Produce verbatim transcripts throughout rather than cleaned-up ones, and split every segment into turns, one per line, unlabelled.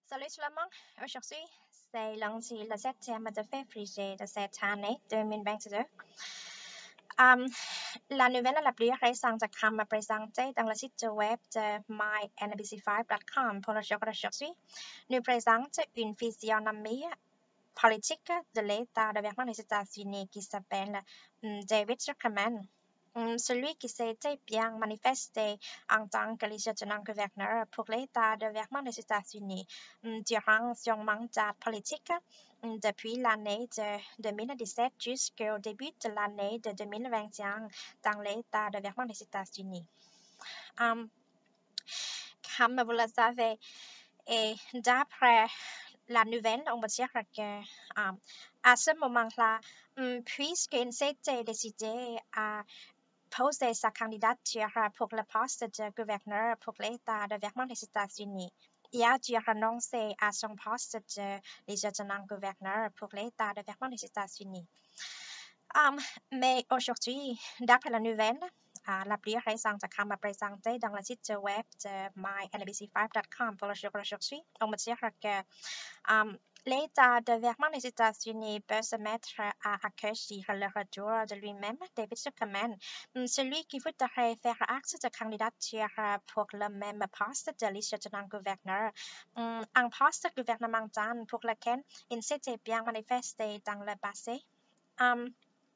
Salut tout le monde, aujourd'hui c'est lundi le septième de février de cette année deux mille vingt-deux. Um, la nouvelle la plus récente sera présentée dans le site web de my N B C five dot com pour le jour d'aujourd'hui. Nous présente une physionomie politique de l'État de gouvernement des États-Unis qui s'appelle David Zuckerman. Celui qui s'était bien manifesté en tant que lieutenant-gouverneur pour l'État de gouvernement des États-Unis durant son mandat politique depuis l'année de deux mille dix-sept jusqu'au début de l'année de deux mille vingt et un dans l'État de gouvernement des États-Unis. Um, comme vous le savez, et d'après la nouvelle, on va dire que um, à ce moment-là, um, puisqu'il s'était décidé à poser sa candidature pour le poste de gouverneur pour l'État de gouvernement des États-Unis. Il a dû renoncer à son poste de lieutenant-gouverneur pour l'État de gouvernement des États-Unis. Um, mais aujourd'hui, d'après la nouvelle, uh, la plus récente sera présentée dans le site web de my N B C five dot com pour le jour d'aujourd'hui. On me dire que um, l'État de gouvernement des États-Unis peut se mettre à accueillir le retour de lui-même, David Zuckerman, celui qui voudrait faire acte de candidature pour le même poste de lieutenant-gouverneur, un poste gouvernemental pour lequel il s'était bien manifesté dans le passé. Um,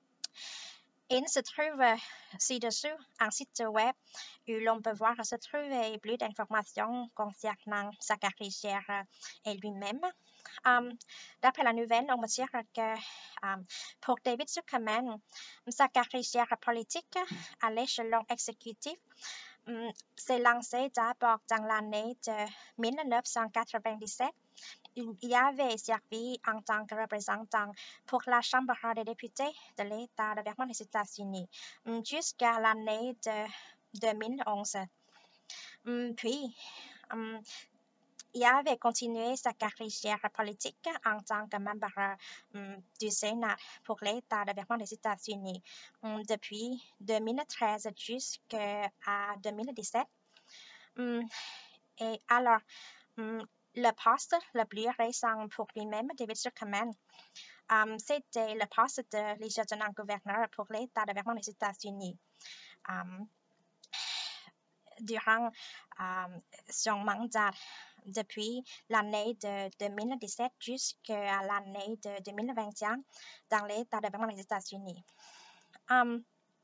Il se trouve ci-dessous un site web où l'on peut voir se trouver plus d'informations concernant sa carrière et lui-même. Um, D'après la nouvelle, on me dire que um, pour David Zuckerman, sa carrière politique à l'échelon exécutif um, s'est lancée d'abord dans l'année de mille neuf cent quatre-vingt-dix-sept. Il avait servi en tant que représentant pour la Chambre des députés de l'État de gouvernement des États-Unis jusqu'à l'année de deux mille onze. Puis, il avait continué sa carrière politique en tant que membre du Sénat pour l'État de gouvernement des États-Unis depuis deux mille treize jusqu'à deux mille dix-sept. Et alors, le poste le plus récent pour lui-même, David Zuckerman, um, c'était le poste de lieutenant-gouverneur pour l'État de gouvernement des États-Unis. Um, durant um, son mandat depuis l'année de deux mille dix-sept jusqu'à l'année de deux mille vingt et un dans l'État de gouvernement des États-Unis. Um,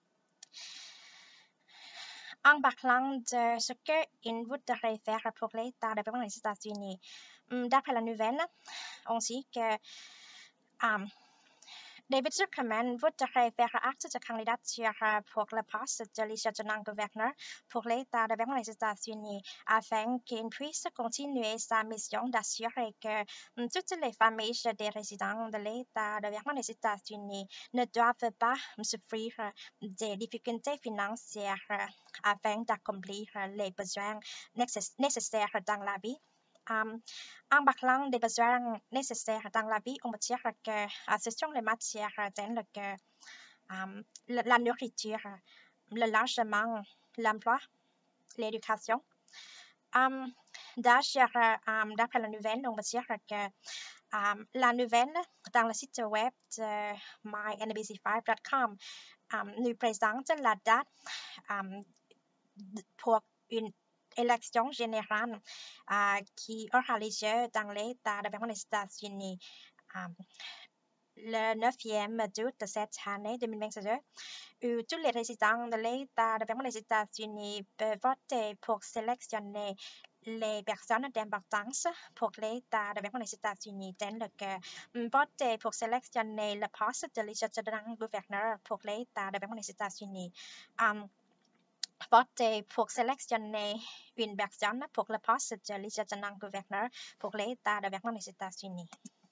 En parlant de ce qu'il voudrait faire pour l'État de gouvernement des États-Unis, d'après la nouvelle, on dit que um, David Zuckerman voudrait faire acte de candidature pour le poste de lieutenant-gouverneur pour l'État de gouvernement des États-Unis afin qu'il puisse continuer sa mission d'assurer que toutes les familles des résidents de l'État de gouvernement des États-Unis ne doivent pas souffrir des difficultés financières afin d'accomplir les besoins nécessaires dans la vie. Um, en parlant des besoins nécessaires dans la vie, on peut dire que uh, ce sont les matières telles que um, la, la nourriture, le logement, l'emploi, l'éducation. Um, D'ailleurs, um, d'après la nouvelle, on peut dire que um, la nouvelle dans le site web de my N B C five dot com um, nous présente la date um, pour une élection générale uh, qui aura lieu dans l'État de gouvernement des États-Unis um, le neuvième août de cette année deux mille vingt-deux, où tous les résidents de l'État de gouvernement des États-Unis peuvent voter pour sélectionner les personnes d'importance pour l'État de gouvernement des États-Unis, telles que voter pour sélectionner le poste de lieutenant-gouverneur pour l'État de gouvernement des États-Unis. Um, voter pour sélectionner une personne pour le poste de lieutenant-gouverneur pour l'État de gouvernement des États-Unis.